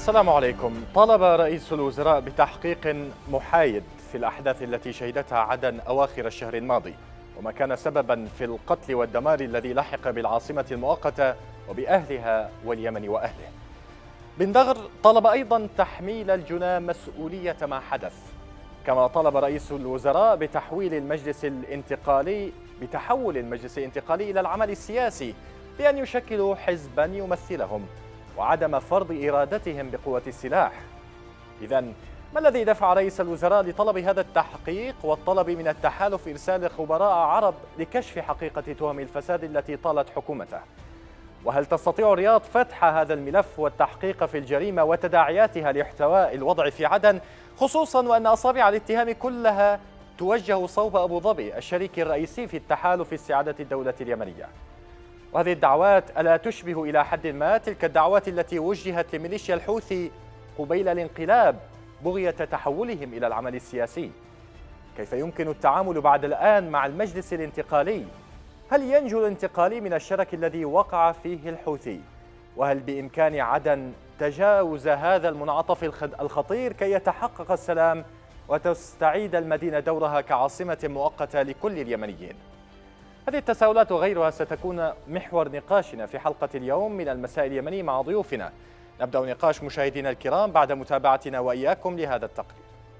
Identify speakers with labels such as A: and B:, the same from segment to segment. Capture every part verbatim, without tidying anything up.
A: السلام عليكم. طالب رئيس الوزراء بتحقيق محايد في الأحداث التي شهدتها عدن أواخر الشهر الماضي، وما كان سببا في القتل والدمار الذي لحق بالعاصمة المؤقتة وبأهلها واليمن وأهله. بن دغر طلب أيضا تحميل الجناة مسؤولية ما حدث، كما طلب رئيس الوزراء بتحويل المجلس الانتقالي بتحول المجلس الانتقالي إلى العمل السياسي بأن يشكلوا حزبا يمثلهم وعدم فرض إرادتهم بقوة السلاح. إذن ما الذي دفع رئيس الوزراء لطلب هذا التحقيق والطلب من التحالف إرسال خبراء عرب لكشف حقيقة تهم الفساد التي طالت حكومته؟ وهل تستطيع الرياض فتح هذا الملف والتحقيق في الجريمة وتداعياتها لاحتواء الوضع في عدن، خصوصا وأن أصابع الاتهام كلها توجه صوب أبو ظبي الشريك الرئيسي في التحالف استعادة الدولة اليمنية؟ وهذه الدعوات ألا تشبه إلى حد ما تلك الدعوات التي وجهت لميليشيا الحوثي قبيل الانقلاب بغية تحولهم إلى العمل السياسي؟ كيف يمكن التعامل بعد الآن مع المجلس الانتقالي؟ هل ينجو الانتقالي من الشرك الذي وقع فيه الحوثي؟ وهل بإمكان عدن تجاوز هذا المنعطف الخطير كي يتحقق السلام وتستعيد المدينة دورها كعاصمة مؤقتة لكل اليمنيين؟ هذه التساؤلات وغيرها ستكون محور نقاشنا في حلقة اليوم من المساء اليمني مع ضيوفنا. نبدأ نقاش مشاهدينا الكرام بعد متابعتنا وإياكم لهذا التقرير.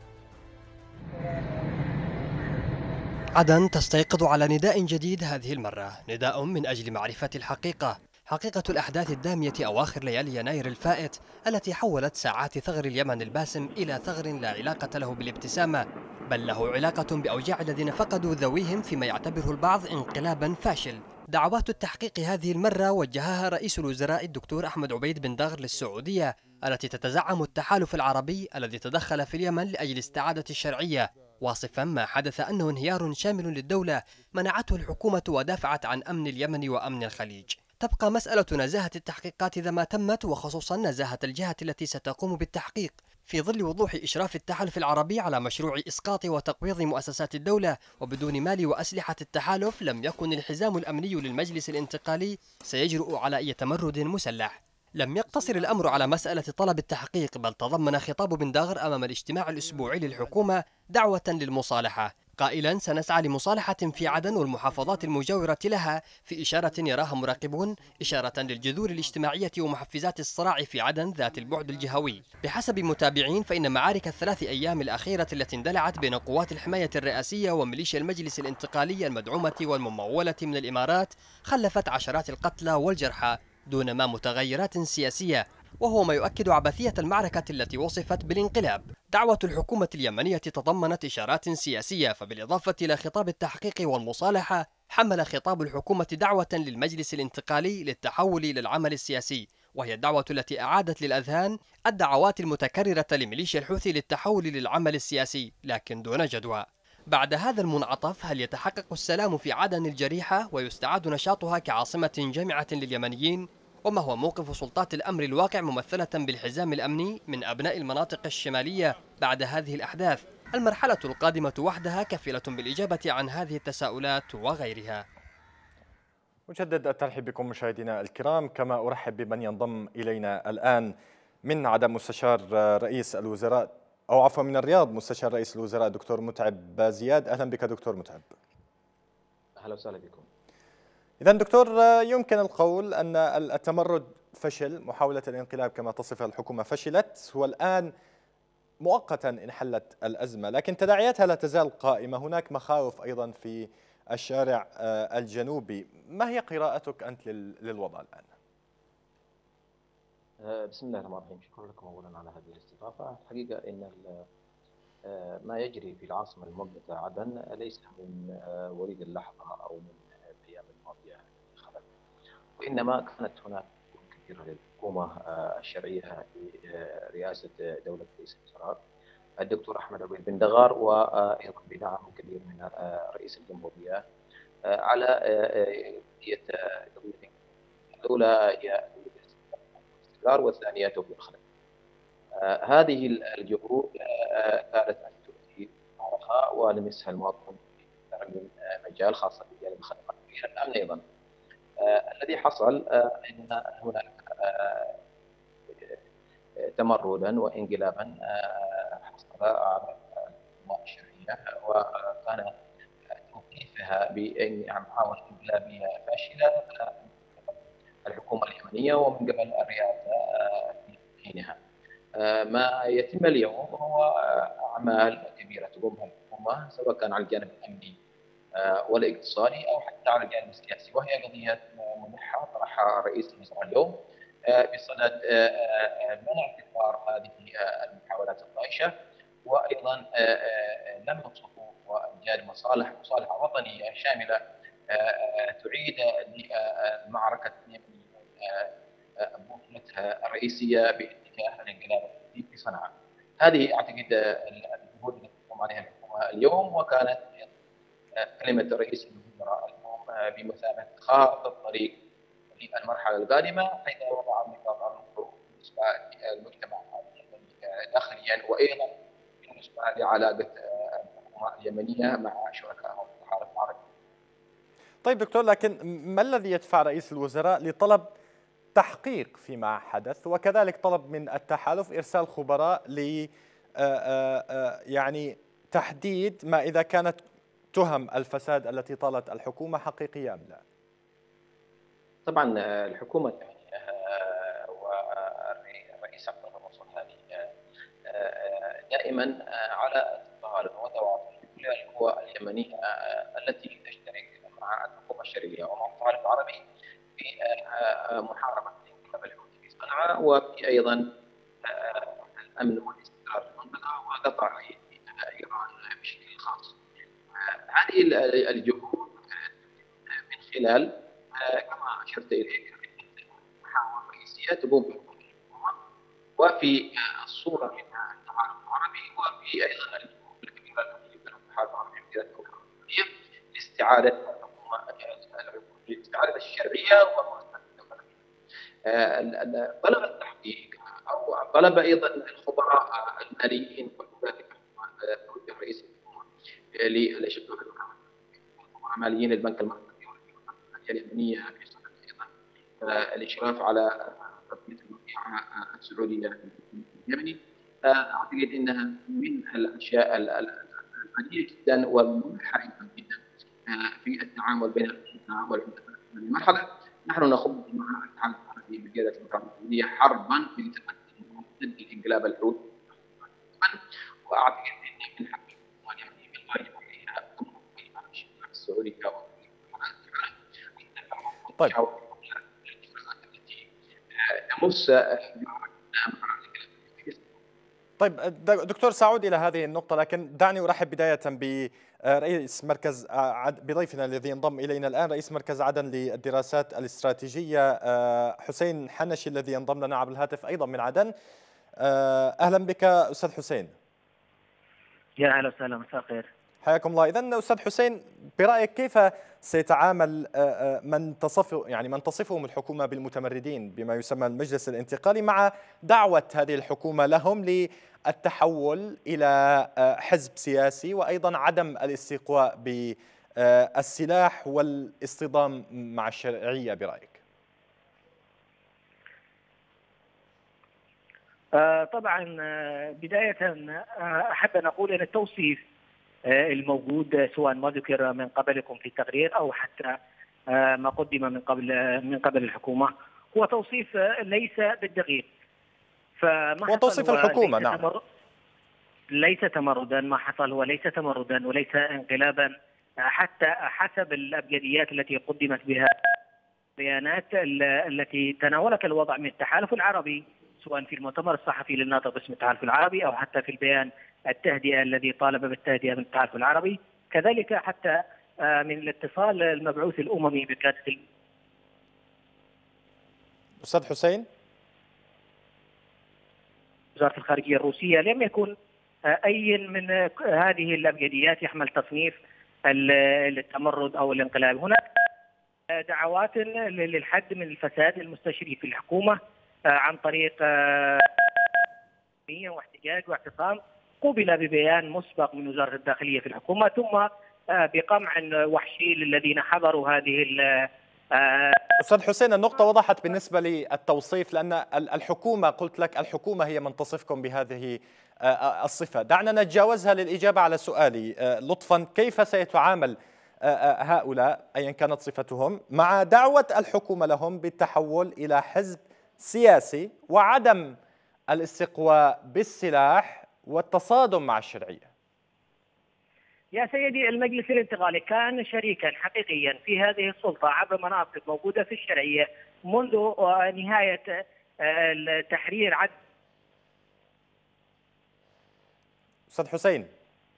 B: عدن تستيقظ على نداء جديد هذه المرة، نداء من أجل معرفة الحقيقة، حقيقة الأحداث الدامية أواخر ليالي يناير الفائت التي حولت ساعات ثغر اليمن الباسم إلى ثغر لا علاقة له بالابتسامة، بل له علاقة بأوجاع الذين فقدوا ذويهم فيما يعتبره البعض انقلابا فاشل. دعوات التحقيق هذه المرة وجهها رئيس الوزراء الدكتور أحمد عبيد بن دغر للسعودية التي تتزعم التحالف العربي الذي تدخل في اليمن لأجل استعادة الشرعية، واصفا ما حدث أنه انهيار شامل للدولة منعته الحكومة ودافعت عن أمن اليمن وأمن الخليج. تبقى مسألة نزاهة التحقيقات إذا ما تمت، وخصوصا نزاهة الجهة التي ستقوم بالتحقيق في ظل وضوح إشراف التحالف العربي على مشروع إسقاط وتقويض مؤسسات الدولة، وبدون مال وأسلحة التحالف لم يكن الحزام الأمني للمجلس الانتقالي سيجرؤ على أي تمرد مسلح. لم يقتصر الأمر على مسألة طلب التحقيق، بل تضمن خطاب بن دغر أمام الاجتماع الأسبوعي للحكومة دعوة للمصالحة، قائلا: سنسعى لمصالحة في عدن والمحافظات المجاورة لها، في إشارة يراها مراقبون إشارة للجذور الاجتماعية ومحفزات الصراع في عدن ذات البعد الجهوي. بحسب متابعين فإن معارك الثلاث أيام الأخيرة التي اندلعت بين قوات الحماية الرئاسية وميليشيا المجلس الانتقالي المدعومة والممولة من الإمارات خلفت عشرات القتلى والجرحى دون ما متغيرات سياسية، وهو ما يؤكد عبثية المعركة التي وصفت بالانقلاب. دعوة الحكومة اليمنية تضمنت إشارات سياسية، فبالإضافة إلى خطاب التحقيق والمصالحة حمل خطاب الحكومة دعوة للمجلس الانتقالي للتحول إلى العمل السياسي، وهي الدعوة التي أعادت للأذهان الدعوات المتكررة لميليشيا الحوثي للتحول للعمل السياسي، لكن دون جدوى. بعد هذا المنعطف هل يتحقق السلام في عدن الجريحة ويستعاد نشاطها كعاصمة جامعة لليمنيين؟ وما هو موقف سلطات الأمر الواقع ممثلة بالحزام الأمني من أبناء المناطق الشمالية بعد هذه الأحداث؟ المرحلة القادمة وحدها كفيلة بالإجابة عن هذه التساؤلات وغيرها.
A: مجدد الترحيب بكم مشاهدينا الكرام، كما أرحب بمن ينضم إلينا الآن من عدن مستشار رئيس الوزراء، أو عفوا من الرياض مستشار رئيس الوزراء دكتور متعب زياد. أهلا بك دكتور متعب.
C: أهلا وسهلا بكم.
A: إذا دكتور، يمكن القول أن التمرد فشل، محاولة الانقلاب كما تصفها الحكومة فشلت، والآن مؤقتا انحلت الأزمة، لكن تداعياتها لا تزال قائمة. هناك مخاوف أيضا في الشارع الجنوبي. ما هي قراءتك أنت للوضع الآن؟
C: بسم الله الرحمن الرحيم. شكرا لكم أولا على هذه الاستضافة. الحقيقة أن ما يجري في العاصمة المؤقتة عدن ليس من وليد اللحظة أو من الأيام الماضية خلت، وإنما كانت هناك كثيرة للحكومة الشرعية برئاسة دولة رئيس الوزراء الدكتور أحمد عبيد بن دغار، وأيضا بدعم كبير من رئيس الجمهورية على قضية قضيتين. الأولى هي الاستقرار، والثانية توفير الخدمات. هذه الجهود كانت أن تؤتي ثمارها ولمسها المواطن في أكثر من مجال، خاصة في جانب الخدمات الأمن. أيضا الذي حصل أن هناك تمردا وانقلابا حصل على الحكومة الشرعية، وكان توقيفها بمحاولة انقلابية فاشلة الحكومة اليمنية ومن قبل الرئاسة في حينها. ما يتم اليوم هو أعمال كبيرة تقومها الحكومة، سواء كان على الجانب الأمني والاقتصادي أو حتى على الجانب السياسي، وهي قضية ملحة طرحها رئيس الوزراء اليوم بصدد منع تكرار هذه المحاولات الطائشة، وأيضا لم يصفوا وإيجاد مصالح مصالح وطنية شاملة تعيد لمعركة بوصلتها الرئيسية باتجاه الانقلاب في صنعاء. هذه أعتقد الجهود التي تقوم عليها الحكومة اليوم، وكانت كلمة رئيس الوزراء اليوم بمثابة خارطة الطريق للمرحلة القادمة، حيث وضع نقاط الخروج بالنسبة للمجتمع داخليا، وأيضا بالنسبة لعلاقة الحكومة اليمنية مع شركائها في التحالف العربي.
A: طيب دكتور، لكن ما الذي يدفع رئيس الوزراء لطلب تحقيق فيما حدث، وكذلك طلب من التحالف إرسال خبراء ل يعني تحديد ما إذا كانت تهم الفساد التي طالت الحكومة حقيقية أم لا؟
C: طبعا الحكومة والرئيس عبد الله منصور هادي دائما على اتصال وتواصل بكل القوى اليمنية التي تشترك مع الحكومة الشرعية ومع التحالف العربي في محاربة الانقلاب الحوثي في صنعاء، وفي أيضا الأمن والاستقرار في المنطقة وقطع إيران بشكل خاص. هذه الجهود من خلال كما أشرت إليه محاور رئيسية تقوم بها الحكومة، وفي الصورة منها التحالف العربي، وفي أيضا الجهود الكبيرة التي يبذلها التحالف العربي في الدولة العربية لاستعادة الحكومة لاستعادة الشرعية ومؤسسة الدولة. طلب التحقيق أو طلب أيضا الخبراء الماليين، وكذلك توجه رئيس الحكومة لشكل خبراء ماليين البنك المركزي والبنك اليمنية في صدد أيضا الإشراف على تطبيق الوقيعة السعودية اليمني. أعتقد أنها من الأشياء القليلة جدا والملحة جدا في التعامل بين الحكومة والحكومة. المرحلة نحن نخوض مع التحالف العربي بقيادة المحافظة السعودية حربا في ضد الانقلاب الحوثي، واعتقد ان من حق الحكومه اليمنيه من الواجب عليها تمر بالشريعه السعوديه.
A: طيب
C: التي تمس
A: طيب دكتور، سأعود إلى هذه النقطة، لكن دعني أرحب بداية برئيس مركز بضيفنا الذي انضم إلينا الآن، رئيس مركز عدن للدراسات الاستراتيجية حسين حنشي الذي ينضم لنا عبر الهاتف أيضا من عدن. أهلا بك أستاذ حسين.
D: يا أهلا وسهلا، مساء الخير.
A: حياكم الله. إذن أستاذ حسين، برأيك كيف سيتعامل من تصف يعني من تصفهم الحكومة بالمتمردين بما يسمى المجلس الانتقالي مع دعوة هذه الحكومة لهم للتحول إلى حزب سياسي، وأيضا عدم الاستقواء بالسلاح والاصطدام مع الشرعية برأيك؟
D: طبعا بداية أحب أن أقول أن التوصيف الموجود سواء ما ذكر من قبلكم في التقرير أو حتى ما قدم من قبل من قبل الحكومة هو توصيف ليس بالدقيق. فما
A: هو توصيف الحكومة، نعم،
D: تمر... ليس تمردا. ما حصل هو ليس تمردا وليس انقلابا حتى حسب الأبجديات التي قدمت بها البيانات التي تناولت الوضع من التحالف العربي، سواء في المؤتمر الصحفي للناطق باسم التحالف العربي أو حتى في البيان التهدئة الذي طالب بالتهدئة من التحالف العربي، كذلك حتى من الاتصال المبعوث الأممي بقيادة
A: أستاذ حسين
D: وزارة الخارجية الروسية. لم يكن أي من هذه الأبجديات يحمل تصنيف التمرد أو الانقلاب. هناك دعوات للحد من الفساد المستشري في الحكومة عن طريق واحتجاج واعتصام، قوبل ببيان مسبق من وزارة الداخلية في الحكومة، ثم بقمع وحشي للذين حضروا هذه
A: أستاذ حسين، النقطة وضحت بالنسبة للتوصيف، لأن الحكومة قلت لك الحكومة هي من تصفكم بهذه الصفة. دعنا نتجاوزها للإجابة على سؤالي لطفا. كيف سيتعامل هؤلاء أيا كانت صفتهم مع دعوة الحكومة لهم بالتحول إلى حزب سياسي وعدم الاستقواء بالسلاح والتصادم مع الشرعية؟
D: يا سيدي، المجلس الانتقالي كان شريكا حقيقيا في هذه السلطة عبر مناصب موجودة في الشرعية منذ نهاية التحرير عد
A: أستاذ حسين،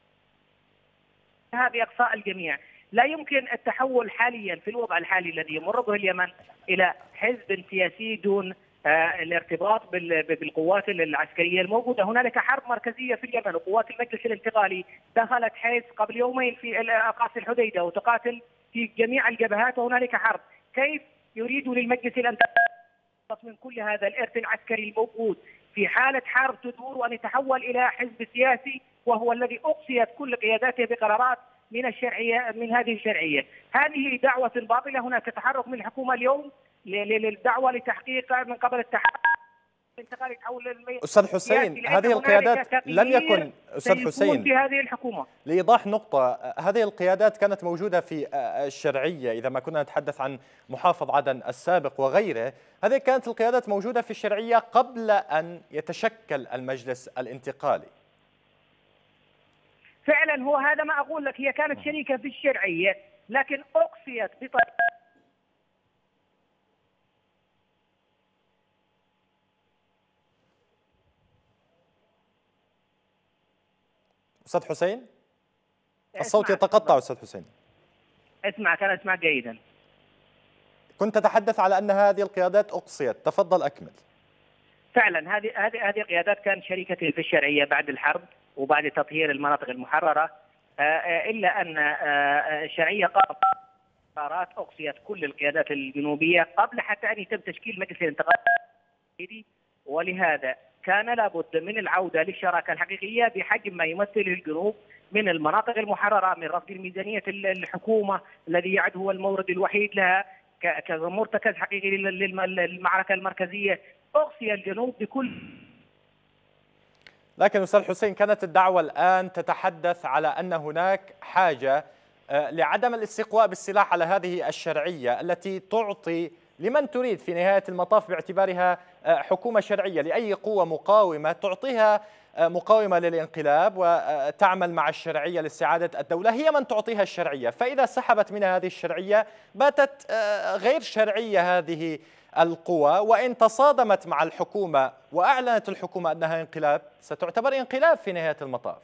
D: بإقصاء الجميع. لا يمكن التحول حاليا في الوضع الحالي الذي يمر به اليمن إلى حزب سياسي دون الارتباط بالقوات العسكرية الموجودة. هنالك حرب مركزية في اليمن، وقوات المجلس الانتقالي دخلت حيث قبل يومين في أقاصي الحديدة وتقاتل في جميع الجبهات، وهنالك حرب. كيف يريد للمجلس الانتقالي من كل هذا الإرث العسكري الموجود في حالة حرب تدور وأن يتحول إلى حزب سياسي، وهو الذي أقصيت كل قياداته بقرارات من الشرعية من هذه الشرعية؟ هذه دعوة باطلة. هناك تحرك من الحكومة اليوم للدعوة لتحقيق من قبل التحرك الانتقالي تحول.
A: أستاذ حسين، هذه القيادات لم يكن أستاذ حسين
D: في هذه الحكومة.
A: لإيضاح نقطة، هذه القيادات كانت موجودة في الشرعية. إذا ما كنا نتحدث عن محافظ عدن السابق وغيره، هذه كانت القيادات موجودة في الشرعية قبل أن يتشكل المجلس الانتقالي.
D: فعلا هو هذا ما أقول لك، هي كانت شريكة في الشرعية لكن أقصيت بطريقة.
A: أستاذ حسين، الصوت يتقطع. أستاذ حسين،
D: اسمعك أنا أسمع جيدا.
A: كنت تتحدث على أن هذه القيادات أقصيت، تفضل أكمل.
D: فعلا هذه هذه هذه القيادات كانت شريكة في الشرعية بعد الحرب وبعد تطهير المناطق المحررة، إلا أن الشرعية قرارات أقصيت كل القيادات الجنوبية قبل حتى أن يتم تشكيل مجلس الانتقالي، ولهذا كان لابد من العودة للشراكة الحقيقية بحجم ما يمثله الجنوب من المناطق المحررة، من رفض الميزانية الحكومة الذي يعد هو المورد الوحيد لها كمرتكز حقيقي للمعركة المركزية. أقصي الجنوب بكل.
A: لكن أستاذ حسين، كانت الدعوة الآن تتحدث على أن هناك حاجة لعدم الاستقواء بالسلاح على هذه الشرعية التي تعطي لمن تريد في نهاية المطاف باعتبارها حكومة شرعية لأي قوة مقاومة، تعطيها مقاومة للانقلاب وتعمل مع الشرعية لاستعادة الدولة، هي من تعطيها الشرعية. فإذا سحبت منها هذه الشرعية باتت غير شرعية هذه القوى، وإن تصادمت مع الحكومة وأعلنت الحكومة أنها انقلاب ستعتبر انقلاب في نهاية المطاف.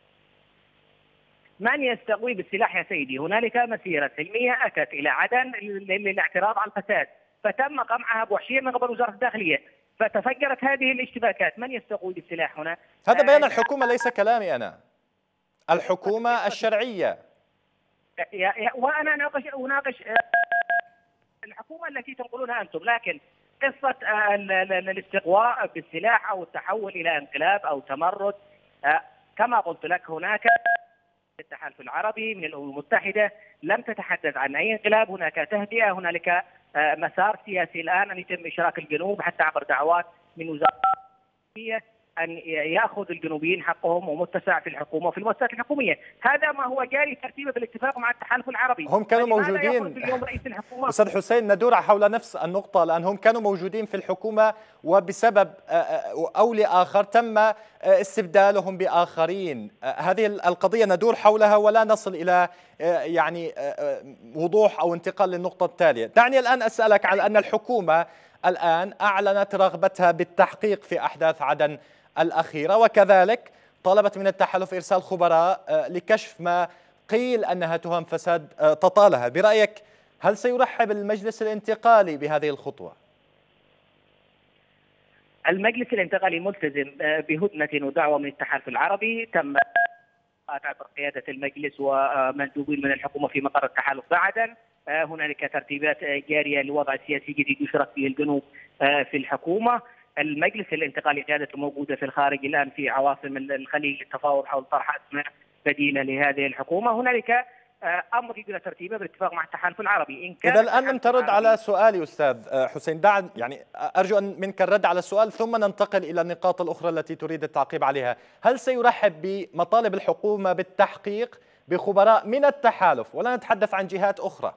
D: من يستقوي بالسلاح يا سيدي؟ هنالك مسيرة سلمية أتت إلى عدن للاعتراض على الفساد، فتم قمعها بوحشية من قبل وزارة الداخلية، فتفجرت هذه الاشتباكات. من يستقوي بالسلاح هنا؟
A: هذا بيان الحكومة، ليس كلامي أنا. الحكومة الشرعية.
D: وأنا أناقش أناقش الحكومة التي تنقلونها أنتم، لكن قصة الاستقواء بالسلاح أو التحول إلى انقلاب أو تمرد، كما قلت لك هناك التحالف العربي من الأمم المتحدة لم تتحدث عن أي انقلاب. هناك تهدئة، هنالك مسار سياسي الآن أن يتم إشراك الجنوب حتى عبر دعوات من وزارة أن يأخذ الجنوبيين حقهم ومتسع في الحكومة وفي المؤسسات الحكومية. هذا ما هو جاري ترتيبه بالاتفاق مع التحالف العربي.
A: هم كانوا موجودين. أستاذ حسين، ندور حول نفس النقطة، لأن هم كانوا موجودين في الحكومة وبسبب أو لآخر تم استبدالهم بآخرين. هذه القضية ندور حولها ولا نصل إلى يعني وضوح أو انتقال للنقطة التالية. دعني الآن أسألك على أن الحكومة الآن أعلنت رغبتها بالتحقيق في أحداث عدن الأخيرة، وكذلك طلبت من التحالف إرسال خبراء لكشف ما قيل أنها تهم فساد تطالها. برأيك هل سيرحب المجلس الانتقالي بهذه الخطوة؟
D: المجلس الانتقالي ملتزم بهدنة ودعوة من التحالف العربي، تم عبر قيادة المجلس ومندوبين من الحكومة في مقر التحالف بعدن. هنالك ترتيبات جارية لوضع سياسي جديد يشرك به الجنوب في الحكومة. المجلس الانتقالي قيادته موجودة في الخارج الآن في عواصم الخليج للتفاوض حول طرح أسماء بديلة لهذه الحكومة. هنالك امر يجرى ترتيبه بالاتفاق مع التحالف العربي. ان كان
A: إذا الآن لم ترد على سؤالي أستاذ حسين، دع يعني أرجو أن منك الرد على السؤال ثم ننتقل إلى النقاط الأخرى التي تريد التعقيب عليها. هل سيرحب بمطالب الحكومة بالتحقيق بخبراء من التحالف ولا نتحدث عن جهات أخرى؟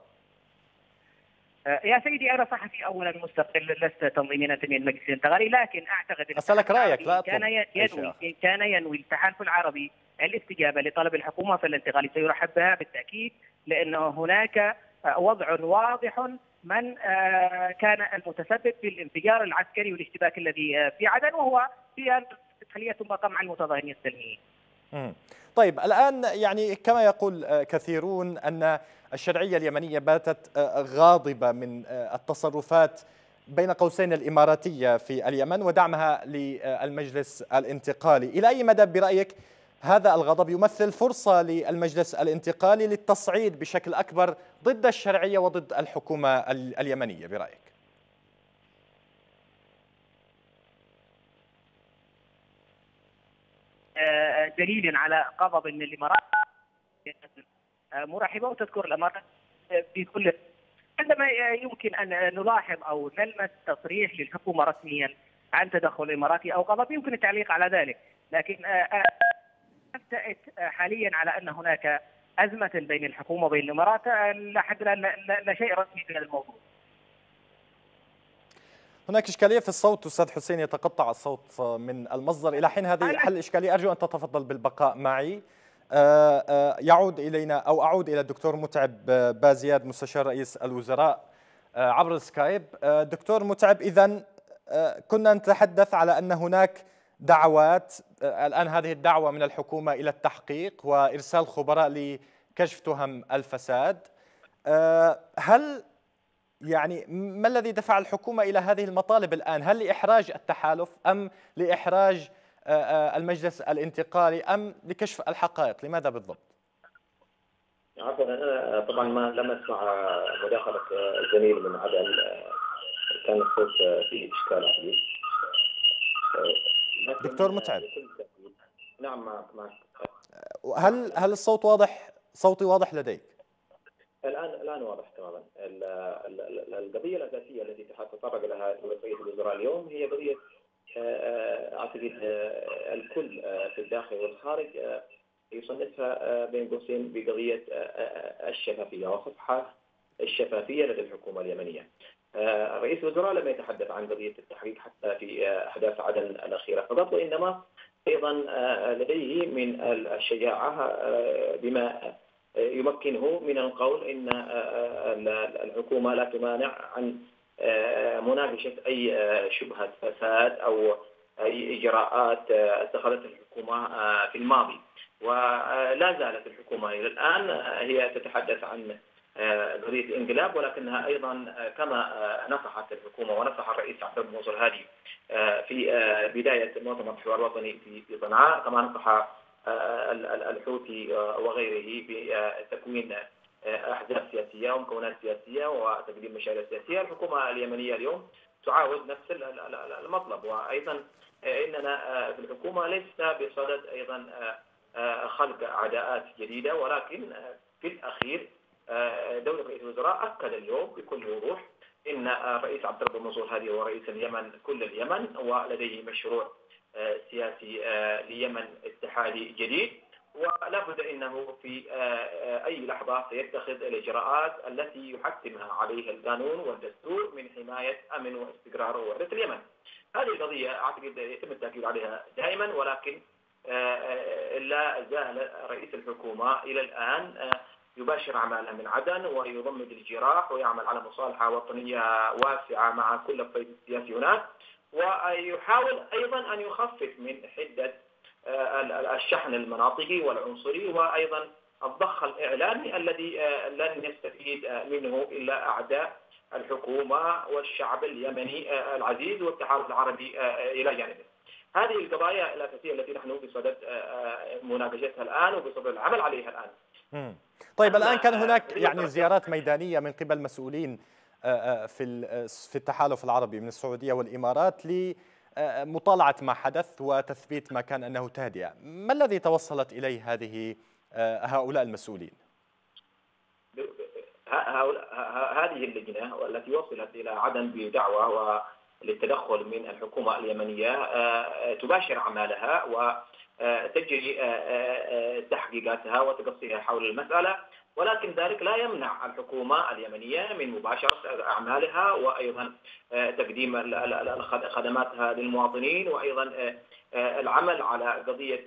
D: يا سيدي أنا صحفي أولا مستقل، لست تنظيميا أنتمي للمجلس الانتقالي، لكن أعتقد
A: أسألك رأيك لا
D: كان ينوي إن كان ينوي التحالف العربي الاستجابة لطلب الحكومة فالانتقالي سيرحب بها بالتأكيد، لأنه هناك وضع واضح من كان المتسبب في الانفجار العسكري والاشتباك الذي في عدن، وهو في إدخالية ثم قمع المتظاهرين السلميين.
A: طيب الآن يعني كما يقول كثيرون أن الشرعية اليمنية باتت غاضبة من التصرفات بين قوسين الإماراتية في اليمن ودعمها للمجلس الانتقالي. إلى أي مدى برأيك هذا الغضب يمثل فرصة للمجلس الانتقالي للتصعيد بشكل أكبر ضد الشرعية وضد الحكومة اليمنية برأيك؟
D: دليل على غضب من الإمارات مرحبة، وتذكر الإمارات بكل عندما يمكن أن نلاحظ أو نلمس تصريح للحكومة رسميا عن تدخل إماراتي أو غضب يمكن التعليق على ذلك، لكن أبتعد حاليا على أن هناك أزمة بين الحكومة وبين الإمارات، لا حد لا, لا, لا شيء رسمي في هذا الموضوع.
A: هناك إشكالية في الصوت أستاذ حسين، يتقطع الصوت من المصدر إلى حين هذه حل إشكالية. أرجو أن تتفضل بالبقاء معي. يعود إلينا أو أعود إلى الدكتور متعب بازياد مستشار رئيس الوزراء عبر السكايب. دكتور متعب، إذن كنا نتحدث على أن هناك دعوات الآن، هذه الدعوة من الحكومة إلى التحقيق وإرسال خبراء لكشف تهم الفساد. هل يعني ما الذي دفع الحكومة إلى هذه المطالب الآن؟ هل لإحراج التحالف أم لإحراج المجلس الانتقالي أم لكشف الحقائق؟ لماذا بالضبط؟
C: عفوا أنا طبعا ما لم أسمع مداخلة الزميل من عدن، كان الصوت فيه إشكال عديد.
A: دكتور متعب،
C: نعم معك.
A: هل هل الصوت واضح؟ صوتي واضح لديك؟
C: الآن الآن واضح تماما. القضية الأساسية التي تطرق لها رئيس الوزراء اليوم هي قضية أعتقد الكل في الداخل والخارج يصنفها بين قوسين بقضية الشفافية وصفحة الشفافية لدى الحكومة اليمنية. رئيس الوزراء لم يتحدث عن قضية التحقيق حتى في أحداث عدن الأخيرة فقط، وإنما أيضا لديه من الشجاعة بما يمكنه من القول إن الحكومة لا تمانع عن مناقشة أي شبهة فساد أو أي إجراءات اتخذتها الحكومة في الماضي. ولا زالت الحكومة إلى الآن هي تتحدث عن قضية الانقلاب، ولكنها أيضا كما نصحت الحكومة ونصح الرئيس عبد الله منصور هادي في بداية مؤتمر الحوار الوطني في صنعاء، كما نصح الحوثي وغيره بتكوين أحزاب سياسية ومكونات سياسية وتقديم مشاريع سياسية. الحكومة اليمنية اليوم تعاود نفس المطلب، وأيضا إننا في الحكومة ليس بصدد أيضا خلق عداءات جديدة، ولكن في الأخير دولة رئيس الوزراء أكد اليوم بكل وضوح إن الرئيس عبد الله منصور هادي هو رئيس اليمن كل اليمن، ولديه مشروع سياسي ليمن اتحادي جديد، ولا بد انه في اي لحظه سيتخذ الاجراءات التي يحتمها عليها القانون والدستور من حمايه امن واستقرار ووحده اليمن. هذه القضيه اعتقد يتم التاكيد عليها دائما، ولكن لا زال رئيس الحكومه الى الان يباشر اعماله من عدن ويضمد الجراح ويعمل على مصالحه وطنيه واسعه مع كل الطيف السياسي هناك، ويحاول أيضا أن يخفف من حدة الشحن المناطقي والعنصري وأيضا الضخ الإعلامي الذي لن يستفيد منه إلا أعداء الحكومة والشعب اليمني العزيز والتحالف العربي إلى جانبه. هذه القضايا الأساسية التي نحن بصدد مناقشتها الآن وبصدد العمل عليها الآن.
A: طيب الآن كان هناك يعني زيارات ميدانية من قبل مسؤولين في في التحالف العربي من السعودية والإمارات لمطالعة ما حدث وتثبيت ما كان أنه تهدئة. ما الذي توصلت إليه هذه هؤلاء المسؤولين؟
C: هذه اللجنة والتي وصلت إلى عدن بدعوى للتدخل من الحكومة اليمنية تباشر أعمالها وتجري تحقيقاتها وتقصيها حول المسألة، ولكن ذلك لا يمنع الحكومة اليمنية من مباشرة أعمالها وأيضا تقديم خدماتها للمواطنين، وأيضا العمل على قضية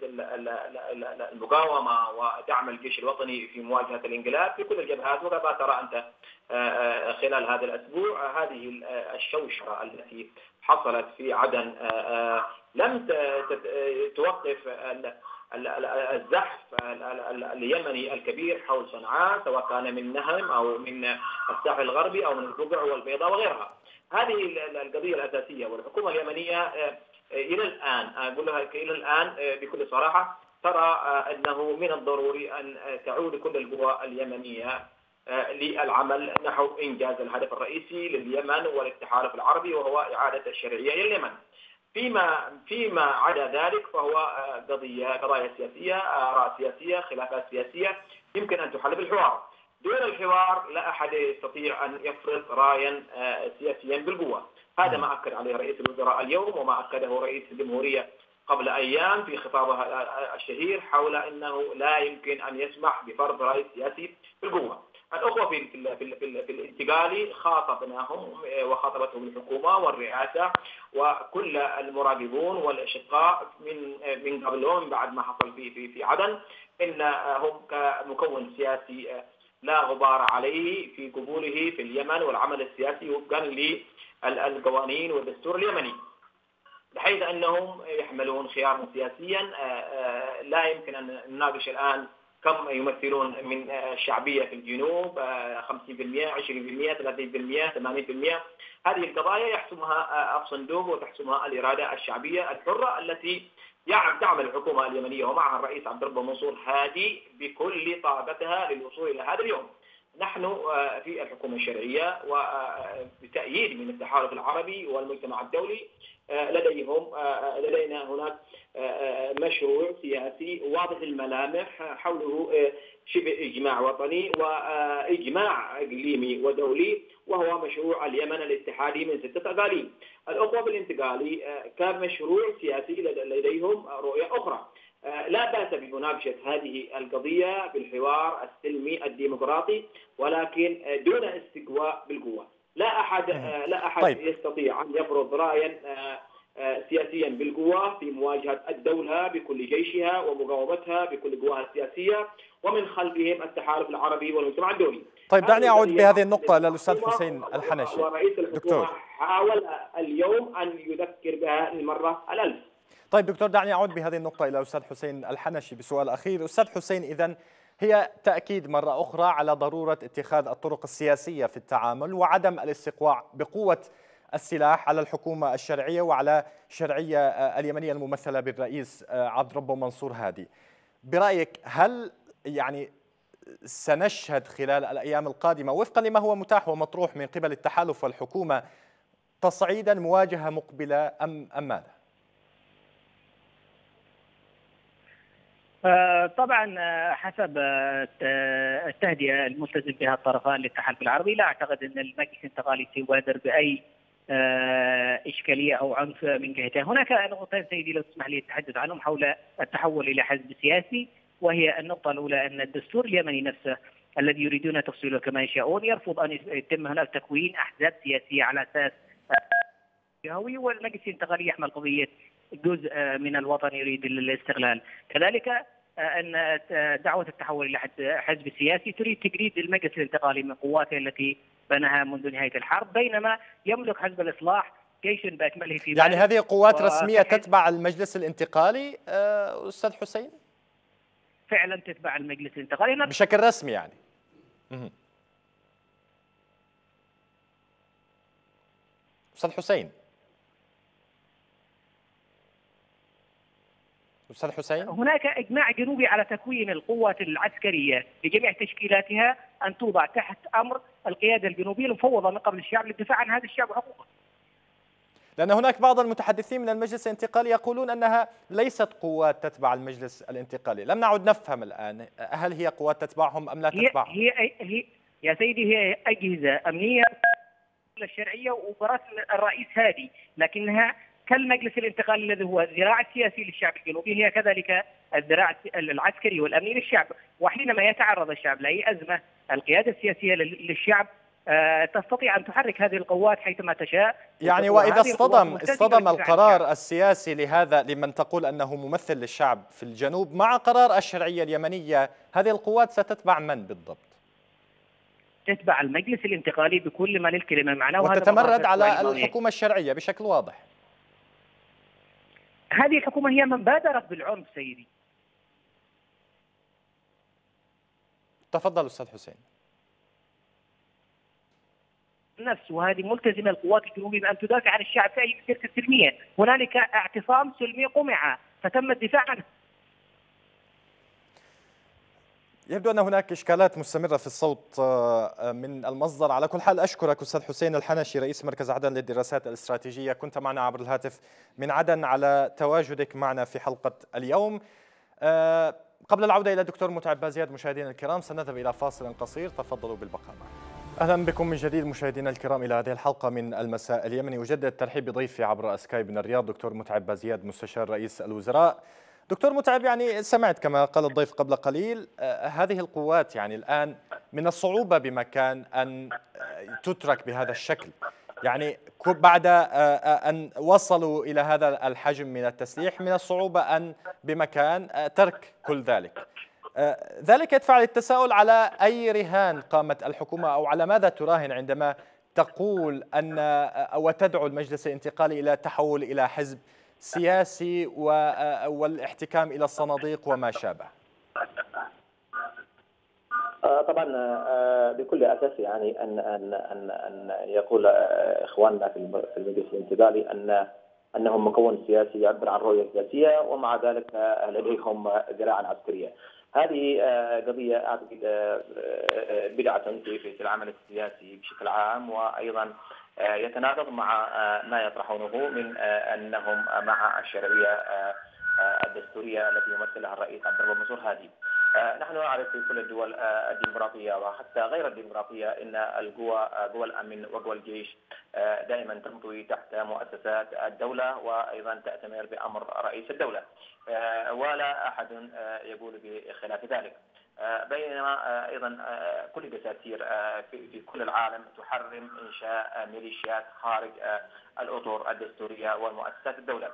C: المقاومة ودعم الجيش الوطني في مواجهة الانقلاب في كل الجبهات. وكما ترى أنت خلال هذا الأسبوع هذه الشوشرة التي حصلت في عدن لم توقف الزحف اليمني الكبير حول صنعاء، سواء كان من نهم أو من الساحل الغربي أو من البقع والبيضاء وغيرها. هذه القضية الأساسية، والحكومة اليمنية إلى الآن أقول لها إلى الآن بكل صراحة ترى أنه من الضروري أن تعود كل القوى اليمنية للعمل نحو إنجاز الهدف الرئيسي لليمن والتحالف العربي، وهو إعادة الشرعية إلى اليمن. فيما فيما عدا ذلك فهو قضية قضايا سياسية، آراء سياسية، خلافات سياسية يمكن أن تحل بالحوار. دون الحوار لا أحد يستطيع أن يفرض رايا سياسيا بالقوة. هذا ما أكد عليه رئيس الوزراء اليوم، وما أكده رئيس الجمهورية قبل أيام في خطابه الشهير حول أنه لا يمكن أن يسمح بفرض رأي سياسي بالقوة. الأخوة في في في, في, في الانتقالي خاطبناهم وخاطبتهم الحكومة والرئاسة وكل المراقبون والأشقاء من من قبل ومن بعد ما حصل في في في عدن، إنهم كمكون سياسي لا غبار عليه في قبوله في اليمن والعمل السياسي وفقا للقوانين والدستور اليمني، بحيث أنهم يحملون خيارا سياسيا. لا يمكن أن نناقش الآن كم يمثلون من الشعبية في الجنوب، خمسين بالمئة، عشرين بالمئة، ثلاثين بالمئة، ثمانين بالمئة. هذه القضايا يحسمها الصندوق وتحسمها الإرادة الشعبية الحرة التي تعمل الحكومة اليمنية ومعها الرئيس عبد الرب منصور هادي بكل طاقتها للوصول إلى هذا اليوم. نحن في الحكومة الشرعية وبتأييد من التحالف العربي والمجتمع الدولي لديهم لدينا هناك مشروع سياسي واضح الملامح حوله شبه إجماع وطني وإجماع إقليمي ودولي، وهو مشروع اليمن الاتحادي من ستة أقاليم. الأخوة بالانتقالي كان مشروع سياسي لديهم رؤية أخرى. لا بأس بمناقشة هذه القضية بالحوار السلمي الديمقراطي، ولكن دون استقواء بالقوة. لا أحد لا أحد طيب. يستطيع أن يفرض رأيا سياسيا بالقوة في مواجهة الدولة بكل جيشها ومقاومتها بكل قواها السياسية، ومن خلفهم التحالف العربي والمجتمع الدولي.
A: طيب دعني أعود بهذه النقطة إلى الأستاذ حسين الحنشي.
C: ورئيس الحكومة حاول اليوم أن يذكر بها المرة الألف.
A: طيب دكتور، دعني أعود بهذه النقطة إلى الأستاذ حسين الحنشي بسؤال أخير. أستاذ حسين، إذن هي تأكيد مرة أخرى على ضرورة اتخاذ الطرق السياسية في التعامل وعدم الاستقواء بقوة السلاح على الحكومة الشرعية وعلى الشرعية اليمنية الممثلة بالرئيس عبد الرب منصور هادي. برأيك هل يعني سنشهد خلال الأيام القادمة وفقا لما هو متاح ومطروح من قبل التحالف والحكومة تصعيدا مواجهة مقبلة أم أم ماذا؟
D: طبعا حسب التهدئة الملتزم بها الطرفان للتحالف العربي، لا أعتقد أن المجلس الانتقالي سيبادر بأي إشكالية أو عنف من جهته. هناك نقطتين سيدي لو تسمح لي التحدث عنهم حول التحول إلى حزب سياسي، وهي النقطة الأولى أن الدستور اليمني نفسه الذي يريدون تفصيله كما يشاءون يرفض أن يتم هناك تكوين أحزاب سياسية على أساس هوي، والمجلس الانتقالي يحمل قضية جزء من الوطن يريد الاستقلال. كذلك أن دعوة التحول إلى حزب سياسي تريد تجريد المجلس الانتقالي من قواته التي بناها منذ نهاية الحرب، بينما يملك حزب الإصلاح جيش بأكمله في
A: يعني هذه قوات رسمية تتبع المجلس الانتقالي أستاذ حسين؟
D: فعلا تتبع المجلس الانتقالي
A: بشكل رسمي يعني. أستاذ حسين أستاذ حسين
D: هناك إجماع جنوبي على تكوين القوات العسكرية لجميع تشكيلاتها أن توضع تحت أمر القيادة الجنوبية المفوضة من قبل الشعب للدفاع عن هذا الشعب وحقوقه.
A: لأن هناك بعض المتحدثين من المجلس الانتقالي يقولون أنها ليست قوات تتبع المجلس الانتقالي. لم نعد نفهم الآن هل هي قوات تتبعهم أم لا تتبعهم.
D: هي هي يا سيدي هي أجهزة أمنية الشرعية وبرأس الرئيس هادي، لكنها كالمجلس الانتقالي الذي هو الذراع السياسي للشعب الجنوبي، هي كذلك الذراع العسكري والأمني للشعب. وحينما يتعرض الشعب لأي أزمة، القيادة السياسية للشعب تستطيع أن تحرك هذه القوات حيثما تشاء.
A: يعني وإذا اصطدم اصطدم القرار السياسي لهذا لمن تقول أنه ممثل للشعب في الجنوب مع قرار الشرعية اليمنية، هذه القوات ستتبع من بالضبط؟
D: تتبع المجلس الانتقالي بكل ما للكلمة معناه،
A: وتتمرد على الحكومة الشرعية بشكل واضح.
D: هذه الحكومة هي من بادرت بالعنف سيدي.
A: تفضل أستاذ حسين.
D: نفس وهذه ملتزمة القوات الجنوبية بأن تدافع عن الشعب في أي مسيرة سلمية. هنالك اعتصام سلمي قمع فتم الدفاع عنه.
A: يبدو أن هناك إشكالات مستمرة في الصوت من المصدر. على كل حال أشكرك أستاذ حسين الحنشي رئيس مركز عدن للدراسات الاستراتيجية، كنت معنا عبر الهاتف من عدن، على تواجدك معنا في حلقة اليوم. قبل العودة إلى الدكتور متعب بازياد مشاهدينا الكرام سنذهب إلى فاصل قصير، تفضلوا بالبقاء معنا. أهلا بكم من جديد مشاهدينا الكرام إلى هذه الحلقة من المساء اليمني. أجدد الترحيب بضيفي عبر سكايب من الرياض دكتور متعب بازياد مستشار رئيس الوزراء. دكتور متعب، يعني سمعت كما قال الضيف قبل قليل، هذه القوات يعني الآن من الصعوبة بمكان أن تترك بهذا الشكل، يعني بعد أن وصلوا إلى هذا الحجم من التسليح من الصعوبة أن بمكان ترك كل ذلك. ذلك يدفع للتساؤل على أي رهان قامت الحكومة، أو على ماذا تراهن عندما تقول أن أو تدعو المجلس الانتقالي إلى التحول إلى حزب سياسي والاحتكام إلى الصناديق وما شابه.
C: طبعا بكل اساس يعني ان ان ان ان يقول اخواننا في المجلس الانتقالي ان انهم مكون سياسي يعبر عن رؤيه سياسيه ومع ذلك لديهم ذراعا عسكريه. هذه قضيه اعتقد بدعه في العمل السياسي بشكل عام، وايضا يتناقض مع ما يطرحونه من انهم مع الشرعيه الدستوريه التي يمثلها الرئيس عبد الرب منصور هادي. نحن نعرف في كل الدول الديمقراطيه وحتى غير الديمقراطيه ان القوى قوى الامن وقوى الجيش دائما تنطوي تحت مؤسسات الدوله وايضا تأتمر بامر رئيس الدوله، ولا احد يقول بخلاف ذلك. بينما ايضا كل دساتير في كل العالم تحرم انشاء ميليشيات خارج الاطر الدستوريه ومؤسسات الدوله.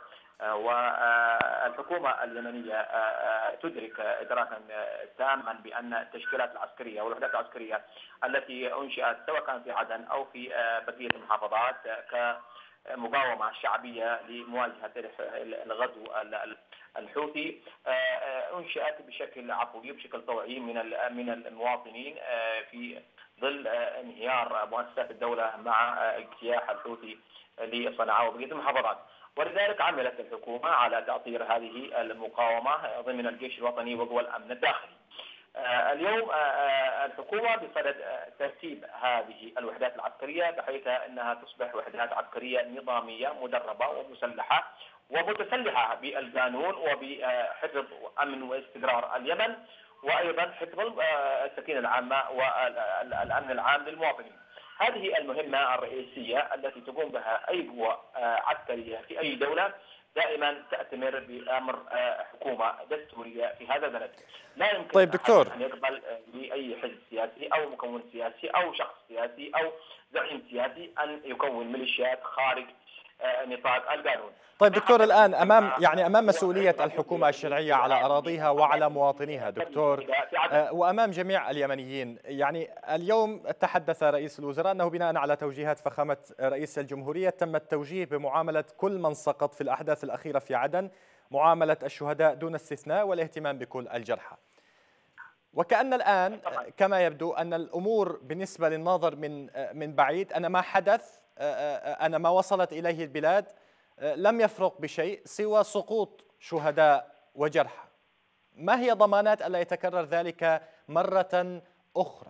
C: والحكومة اليمنية تدرك إدراكا تاما بأن التشكيلات العسكرية والوحدات العسكرية التي أنشئت سواء كان في عدن أو في بقية المحافظات كمقاومة شعبية لمواجهة الغزو الحوثي أنشئت بشكل عفوي بشكل طوعي من من المواطنين في ظل انهيار مؤسسات الدولة مع اجتياح الحوثي لصنعاء وبقية المحافظات. ولذلك عملت الحكومة على تأطير هذه المقاومة ضمن الجيش الوطني وقوى الأمن الداخلي. اليوم الحكومة بصدد ترتيب هذه الوحدات العسكرية بحيث أنها تصبح وحدات عسكرية نظامية مدربة ومسلحة ومتسلحة بالقانون وبحفظ أمن واستقرار اليمن، وأيضا حفظ السكينة العامة والأمن العام للمواطنين. هذه المهمة الرئيسية التي تقوم بها أي قوة عسكرية في أي دولة دائما تأتمر بأمر حكومة دستورية في هذا البلد. لا يمكن
A: طيب دكتور
C: أن يقبل لأي حزب سياسي أو مكون سياسي أو شخص سياسي أو زعيم سياسي أن يكون ميليشيات خارج نطاق القانون.
A: طيب دكتور، الآن أمام يعني أمام مسؤولية الحكومة الشرعية على أراضيها وعلى مواطنيها دكتور، وأمام جميع اليمنيين، يعني اليوم تحدث رئيس الوزراء أنه بناء على توجيهات فخامة رئيس الجمهورية تم التوجيه بمعاملة كل من سقط في الأحداث الأخيرة في عدن، معاملة الشهداء دون استثناء والاهتمام بكل الجرحى. وكأن الآن كما يبدو أن الأمور بالنسبة للناظر من من بعيد أن ما حدث أن ما وصلت إليه البلاد لم يفرق بشيء سوى سقوط شهداء وجرحى. ما هي ضمانات ألا يتكرر ذلك مرة أخرى؟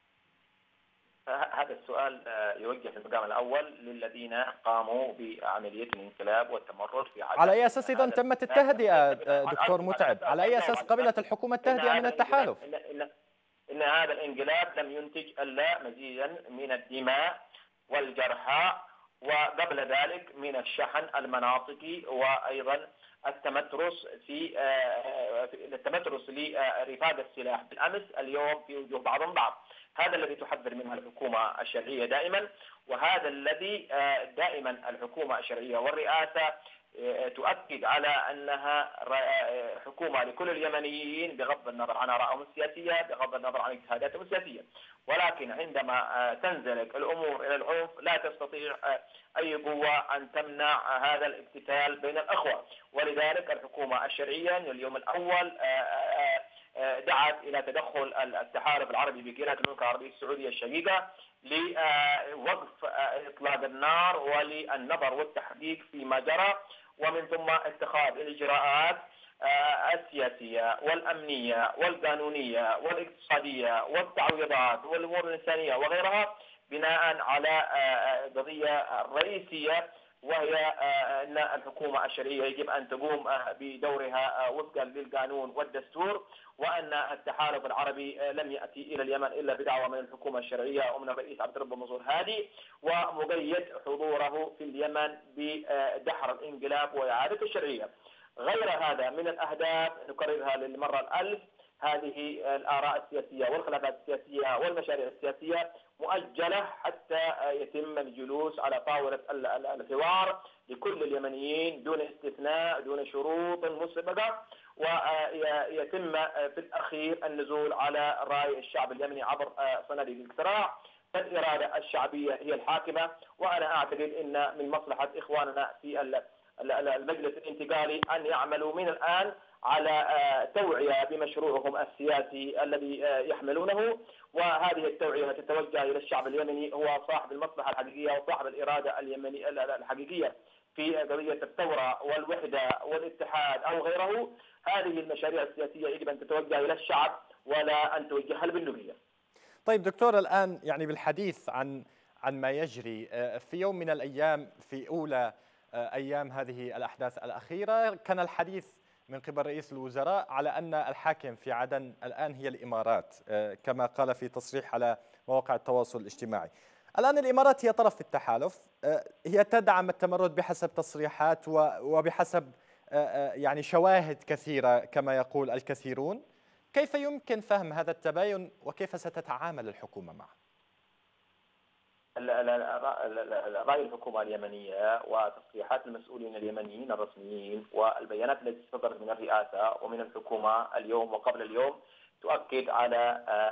C: هذا السؤال يوجه في المقام الأول للذين قاموا بعملية الانقلاب والتمرد في عدن.
A: على أي أساس إذا تمت التهدئة دكتور متعب؟ على أي أساس قبلت الحكومة التهدئة من التحالف؟
C: إن هذا الانقلاب لم ينتج إلا مزيدا من الدماء والجرحى، وقبل ذلك من الشحن المناطقي، وأيضا التمترس في التمترس لرفاق السلاح بالأمس اليوم في وجوه بعضهم بعض. هذا الذي تحذر منه الحكومة الشرعية دائما، وهذا الذي دائما الحكومة الشرعية والرئاسة تؤكد على أنها حكومة لكل اليمنيين بغض النظر عن آرائهم السياسية، بغض النظر عن اجتهاداتهم السياسية. ولكن عندما تنزلق الأمور إلى العنف لا تستطيع أي قوة أن تمنع هذا الاقتتال بين الأخوة. ولذلك الحكومة الشرعية اليوم الأول دعت إلى تدخل التحالف العربي بقيادة المملكة العربية السعودية الشقيقة لوقف إطلاق النار وللنظر والتحقيق فيما جرى، ومن ثم اتخاذ الإجراءات السياسية والأمنية والقانونية والاقتصادية والتعويضات والأمور الإنسانية وغيرها بناء على قضية رئيسية، وهي أن الحكومة الشرعية يجب أن تقوم بدورها وفقا للقانون والدستور، وأن التحالف العربي لم يأتي إلى اليمن إلا بدعوة من الحكومة الشرعية ومن الرئيس عبد الرب منصور هادي، ومقيد حضوره في اليمن بدحر الانقلاب وإعادة الشرعية. غير هذا من الأهداف نكررها للمرة الألف، هذه الآراء السياسية والخلافات السياسية والمشاريع السياسية مؤجلة حتى يتم الجلوس على طاولة الحوار لكل اليمنيين دون استثناء دون شروط مسبقة، ويتم في الأخير النزول على رأي الشعب اليمني عبر صناديق الاقتراع. فالإرادة الشعبية هي الحاكمة، وأنا أعتقد أن من مصلحة إخواننا في المجلس الانتقالي أن يعملوا من الآن على توعية بمشروعهم السياسي الذي يحملونه، وهذه التوعية تتوجه إلى الشعب اليمني، هو صاحب المصلحة الحقيقية وصاحب الإرادة اليمني الحقيقية في قضية الثورة والوحدة والاتحاد أو غيره. هذه المشاريع السياسية يجب أن تتوجه إلى الشعب ولا أن توجهها بالنبية.
A: طيب دكتور، الآن يعني بالحديث عن عن ما يجري في يوم من الأيام في أولى أيام هذه الأحداث الأخيرة، كان الحديث من قبل رئيس الوزراء على أن الحاكم في عدن الآن هي الإمارات، كما قال في تصريح على مواقع التواصل الاجتماعي. الآن الإمارات هي طرف في التحالف، هي تدعم التمرد بحسب تصريحات وبحسب يعني شواهد كثيرة كما يقول الكثيرون. كيف يمكن فهم هذا التباين وكيف ستتعامل الحكومة معه؟
C: رأي الحكومة اليمنية وتصريحات المسؤولين اليمنيين الرسميين والبيانات التي صدرت من الرئاسة ومن الحكومة اليوم وقبل اليوم تؤكد على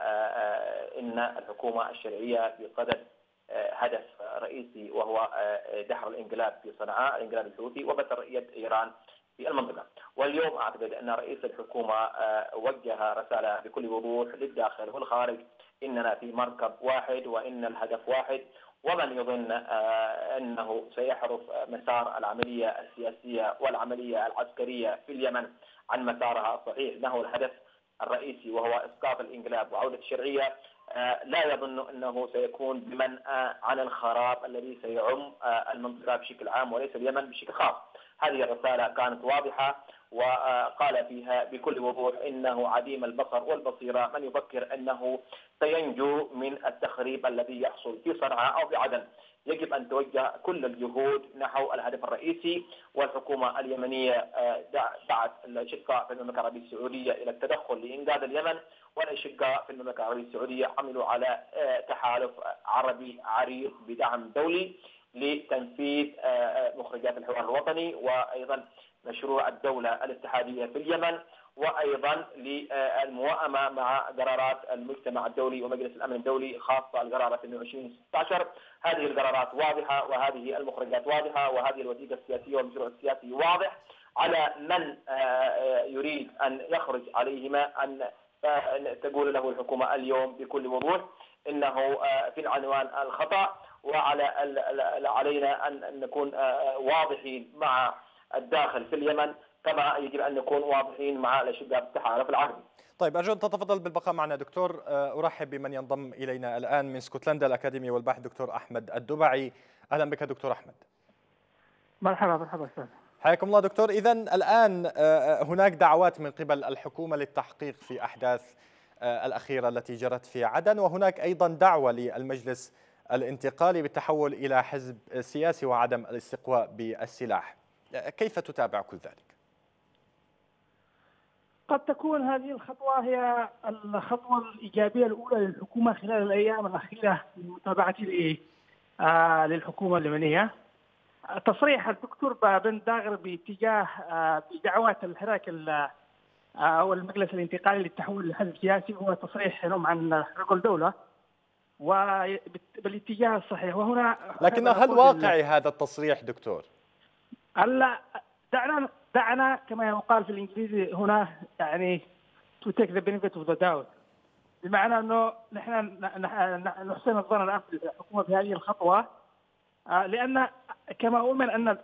C: أن الحكومة الشرعية بصدد هدف رئيسي، وهو دحر الانقلاب في صنعاء، الانقلاب الحوثي، وبترقية إيران في المنطقة. واليوم أعتقد أن رئيس الحكومة وجه رسالة بكل وضوح للداخل والخارج إننا في مركب واحد وإن الهدف واحد، ومن يظن أنه سيحرف مسار العملية السياسية والعملية العسكرية في اليمن عن مسارها صحيح أنه الهدف الرئيسي وهو إسقاط الانقلاب وعودة الشرعية، لا يظن أنه سيكون بمنأى عن الخراب الذي سيعم المنطقة بشكل عام وليس اليمن بشكل خاص. هذه الرسالة كانت واضحة، وقال فيها بكل وضوح إنه عديم البصر والبصيرة من يفكر أنه سينجو من التخريب الذي يحصل في صنعاء أو في عدن. يجب أن توجه كل الجهود نحو الهدف الرئيسي، والحكومة اليمنية دعت الأشقاء في المملكة العربية السعودية إلى التدخل لإنقاذ اليمن، والأشقاء في المملكة العربية السعودية عملوا على تحالف عربي عريض بدعم دولي لتنفيذ مخرجات الحوار الوطني، وأيضا مشروع الدولة الاتحادية في اليمن، وأيضا للموائمة مع قرارات المجتمع الدولي ومجلس الأمن الدولي، خاصة القرار اثنين وعشرين ستة عشر. هذه القرارات واضحة وهذه المخرجات واضحة وهذه الوثيقة السياسية والمشروع السياسي واضح على من يريد أن يخرج عليهما أن تقول له الحكومة اليوم بكل وضوح إنه في العنوان الخطأ، وعلى علينا أن نكون واضحين مع الداخل في اليمن كما يجب أن نكون واضحين مع الأشقاء التحالف العربي.
A: طيب أرجو أن تتفضل بالبقاء معنا دكتور. أرحب بمن ينضم إلينا الآن من اسكتلندا الأكاديمي والباحث دكتور أحمد الدبعي. أهلا بك دكتور أحمد.
E: مرحبا مرحبا أستاذ.
A: حياكم الله دكتور. إذن الآن هناك دعوات من قبل الحكومة للتحقيق في أحداث الأخيرة التي جرت في عدن، وهناك أيضا دعوة للمجلس الانتقالي بالتحول إلى حزب سياسي وعدم الاستقواء بالسلاح. كيف تتابع كل ذلك؟
E: قد تكون هذه الخطوة هي الخطوة الإيجابية الأولى للحكومة خلال الأيام الأخيرة من متابعتي للحكومة اليمنية. تصريح الدكتور بن داغر باتجاه بدعوات الحراك أو المجلس الانتقالي للتحول لحزب سياسي هو تصريح ينم عن رجل دولة وبالاتجاه الصحيح. وهنا
A: لكن هل واقعي هذا التصريح دكتور؟
E: هلا دعنا دعنا كما يقال في الانجليزي هنا يعني to take the benefit of the doubt، بمعنى انه نحن نحسن الظن الان في الحكومه في هذه الخطوه، لان كما اؤمن ان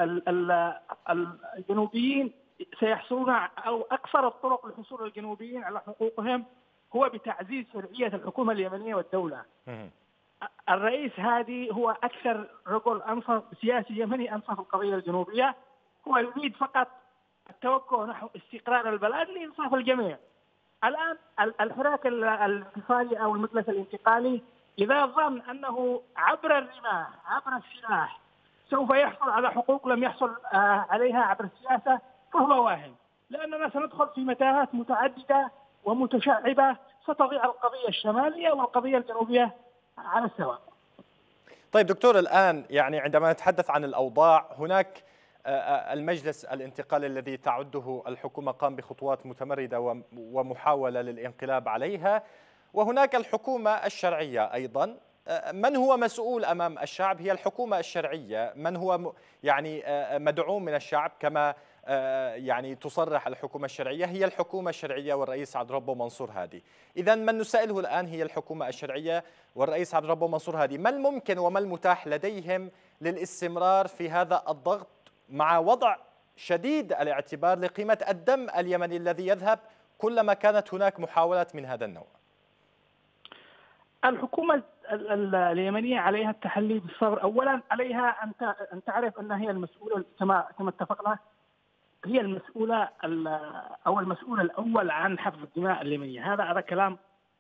E: الجنوبيين سيحصلون او اكثر الطرق لحصول الجنوبيين على حقوقهم هو بتعزيز شرعيه الحكومه اليمنيه والدوله. الرئيس هادي هو اكثر رجل انصف سياسي يمني انصف القضيه الجنوبيه، هو يريد فقط التوجه نحو استقرار البلد لإنصاف الجميع. الآن الحراك الانتقالي أو المجلس الانتقالي إذا ظن أنه عبر الرماح عبر السلاح سوف يحصل على حقوق لم يحصل عليها عبر السياسة فهو واهم، لأننا سندخل في متاهات متعددة ومتشعبة ستضيع القضية الشمالية والقضية الجنوبية على السواء.
A: طيب دكتور، الآن يعني عندما نتحدث عن الأوضاع، هناك المجلس الانتقالي الذي تعده الحكومة قام بخطوات متمردة ومحاولة للانقلاب عليها، وهناك الحكومة الشرعية أيضا. من هو مسؤول أمام الشعب؟ هي الحكومة الشرعية. من هو يعني مدعوم من الشعب كما يعني تصرح الحكومة الشرعية؟ هي الحكومة الشرعية والرئيس عبد ربه منصور هادي. إذا من نسأله الآن هي الحكومة الشرعية والرئيس عبد ربه منصور هادي. ما الممكن وما المتاح لديهم للاستمرار في هذا الضغط مع وضع شديد الاعتبار لقيمة الدم اليمني الذي يذهب كلما كانت هناك محاولات من هذا النوع؟
E: الحكومة اليمنية عليها التحلي بالصبر. أولا عليها أن تعرف أنها هي المسؤولة كما كما اتفقنا، هي المسؤولة أو المسؤول الأول عن حفظ الدماء اليمنية. هذا هذا كلام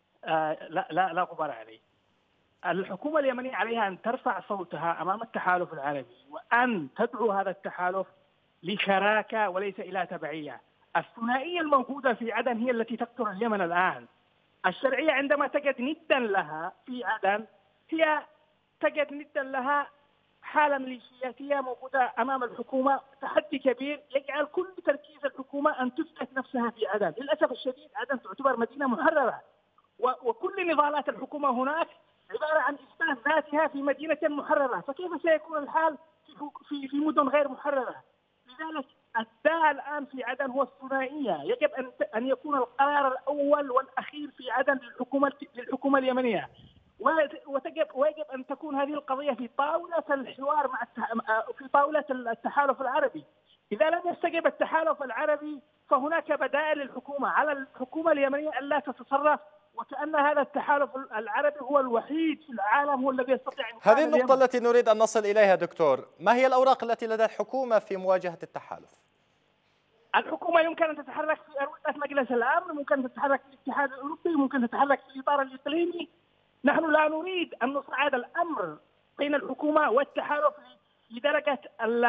E: لا لا لا غبار عليه. الحكومة اليمنية عليها أن ترفع صوتها أمام التحالف العربي وأن تدعو هذا التحالف لشراكة وليس إلى تبعية. الثنائية الموجودة في عدن هي التي تقتل اليمن الآن. الشرعية عندما تجد ندا لها في عدن هي تجد ندا لها حالة ميليشياتية موجودة أمام الحكومة، تحدي كبير يجعل كل تركيز الحكومة أن تثبت نفسها في عدن. للأسف الشديد عدن تعتبر مدينة محررة، وكل نضالات الحكومة هناك عبارة عن إثبات ذاتها في مدينة محررة، فكيف سيكون الحال في في مدن غير محررة؟ لذلك الداعي الآن في عدن هو الثنائية. يجب أن أن يكون القرار الأول والأخير في عدن للحكومة للحكومة اليمنية، وتجب ويجب أن تكون هذه القضية في طاولة الحوار مع في طاولة التحالف العربي. إذا لم يستجب التحالف العربي فهناك بدائل للحكومة. على الحكومة اليمنية أن لا تتصرف وكأن هذا التحالف العربي هو الوحيد في العالم هو الذي يستطيع.
A: هذه النقطة التي نريد أن نصل إليها دكتور. ما هي الأوراق التي لدى الحكومة في مواجهة التحالف؟
E: الحكومة يمكن أن تتحرك في أروقة مجلس الأمن، ممكن أن تتحرك في الاتحاد الأوروبي، ممكن أن تتحرك في الإطار الإقليمي. نحن لا نريد أن نصعد الأمر بين الحكومة والتحالف لدرجة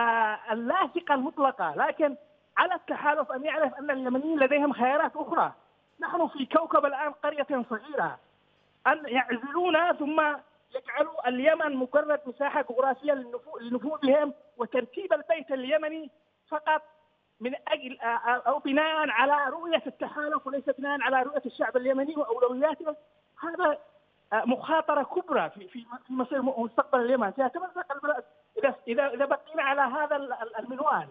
E: اللاثقة المطلقة، لكن على التحالف أن يعرف أن اليمنيين لديهم خيارات أخرى. نحن في كوكب الآن قرية صغيرة، أن يعزلونا ثم يجعلوا اليمن مجرد مساحة جغرافية لنفوذهم وترتيب البيت اليمني فقط من أجل أو بناء على رؤية التحالف وليس بناء على رؤية الشعب اليمني وأولوياته. هذا مخاطرة كبرى في في في مصير مستقبل اليمن. سيتمزق البلد إذا إذا إذا بقينا على هذا المنوال.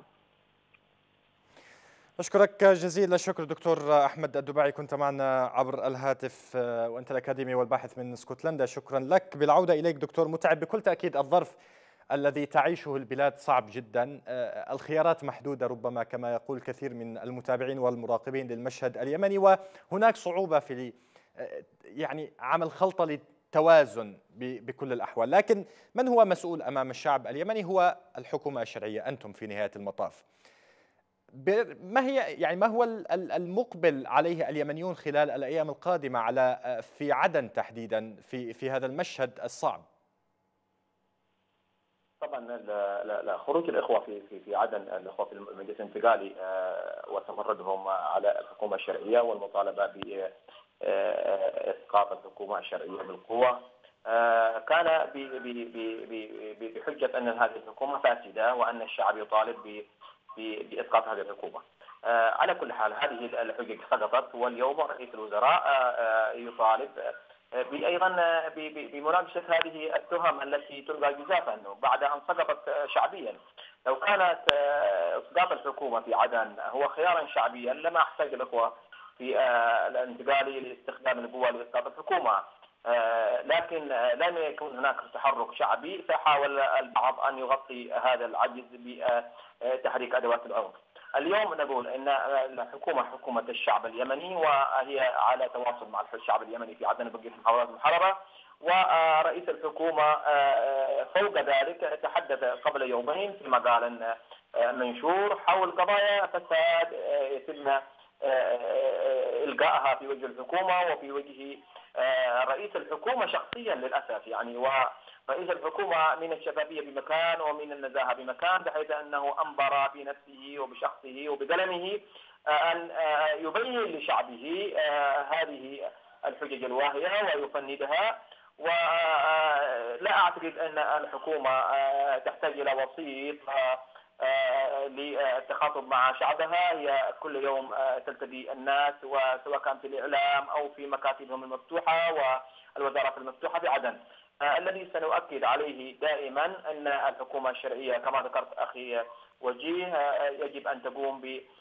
A: أشكرك جزيل الشكر دكتور أحمد الدباعي، كنت معنا عبر الهاتف وأنت الأكاديمي والباحث من اسكتلندا. شكرا لك. بالعودة إليك دكتور متعب، بكل تأكيد الظرف الذي تعيشه البلاد صعب جدا، الخيارات محدودة ربما كما يقول كثير من المتابعين والمراقبين للمشهد اليمني، وهناك صعوبة في يعني عمل خلطة للتوازن بكل الأحوال. لكن من هو مسؤول أمام الشعب اليمني؟ هو الحكومة الشرعية، أنتم في نهاية المطاف. ما هي يعني ما هو المقبل عليه اليمنيون خلال الأيام القادمة على في عدن تحديدا في في هذا المشهد الصعب؟
C: طبعا لا لا خروج الاخوه في في في عدن، الاخوه في المجلس الانتقالي وتمردهم على الحكومه الشرعيه والمطالبه باسقاط الحكومه الشرعيه بالقوه كان بحجه ان هذه الحكومه فاسده وان الشعب يطالب باسقاط هذه الحكومه. على كل حال هذه الحجج سقطت، واليوم رئيس الوزراء يطالب ايضا بمناقشه هذه التهم التي تلقى جزافا بعد ان سقطت شعبيا. لو كانت اسقاط الحكومه في عدن هو خيارا شعبيا لما احتاج الاخوه في الانتقال لاستخدام القوه لاسقاط الحكومه، لكن لم يكن هناك تحرك شعبي، فحاول البعض ان يغطي هذا العجز بتحريك ادوات العنف. اليوم نقول ان الحكومه حكومه الشعب اليمني، وهي على تواصل مع الشعب اليمني في عدن بقيه محافظات المحرره، ورئيس الحكومه فوق ذلك تحدث قبل يومين في مقال منشور حول قضايا فساد يتم القائها في وجه الحكومه وفي وجه رئيس الحكومه شخصيا للاسف يعني. ورئيس الحكومه من الشفافيه بمكان ومن النزاهه بمكان، بحيث انه انبر بنفسه وبشخصه وبقلمه ان يبين لشعبه هذه الحجج الواهيه ويفندها. ولا اعتقد ان الحكومه تحتاج الى وسيط للتخاطب مع شعبها، هي كل يوم تلتقي الناس وسواء كان في الإعلام أو في مكاتبهم المفتوحة والوزارات المفتوحة بعدن. الذي سنؤكد عليه دائما أن الحكومة الشرعية كما ذكرت أخي وجيه يجب أن تقوم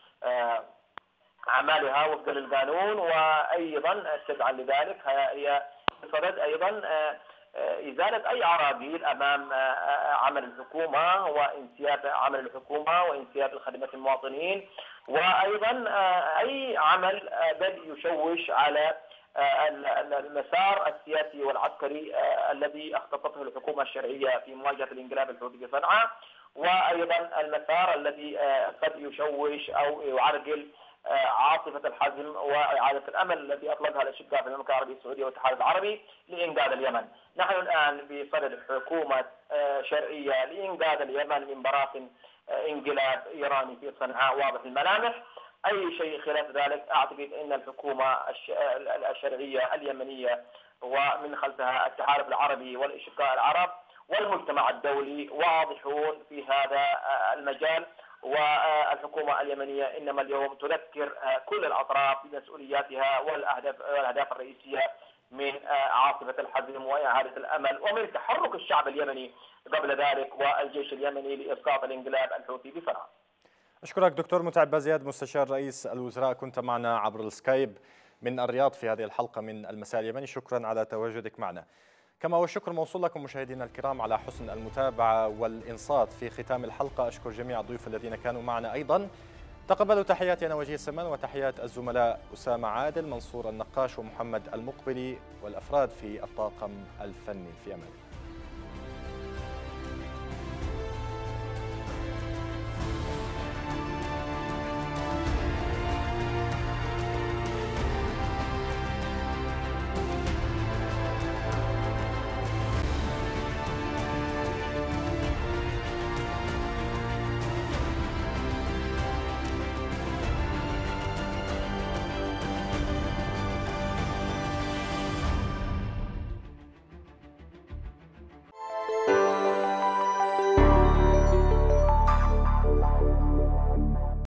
C: بأعمالها وفقا للقانون، وأيضا تدعى لذلك هي بصدد أيضا إزالة أي عراقيل أمام عمل الحكومة وانسياب عمل الحكومة وانسياب الخدمات المواطنين، وأيضا أي عمل بل يشوش على المسار السياسي والعسكري الذي اختطته الحكومة الشرعية في مواجهة الانقلاب الحوثي في صنعاء، وأيضا المسار الذي قد يشوش أو يعرقل عاصفة الحزم وإعادة الأمل الذي أطلقها الأشقاء في المملكة العربية السعودية والاتحاد العربي لإنقاذ اليمن. نحن الآن بصدد حكومة شرعية لإنقاذ اليمن من براثن انقلاب إيراني في صنعاء واضح الملامح. أي شيء خلاف ذلك أعتقد أن الحكومة الشرعية اليمنية ومن خلفها التحالف العربي والأشقاء العرب والمجتمع الدولي واضحون في هذا المجال. والحكومة اليمنية إنما اليوم تذكر كل الأطراف بمسؤولياتها والأهداف والأهداف الرئيسية من عاصفة الحزم وإعادة الأمل ومن تحرك الشعب اليمني قبل ذلك والجيش اليمني لإسقاط الانقلاب الحوثي بصنعاء.
A: أشكرك دكتور متعب بازياد مستشار رئيس الوزراء، كنت معنا عبر السكايب من الرياض في هذه الحلقة من المساء اليمني، شكرا على تواجدك معنا. كما والشكر موصول لكم مشاهدينا الكرام على حسن المتابعة والإنصات في ختام الحلقة. أشكر جميع الضيوف الذين كانوا معنا أيضا. تقبلوا تحياتي أنا وجيه السمان وتحيات الزملاء أسامة عادل، منصور النقاش ومحمد المقبلي والأفراد في الطاقم الفني. في أمان.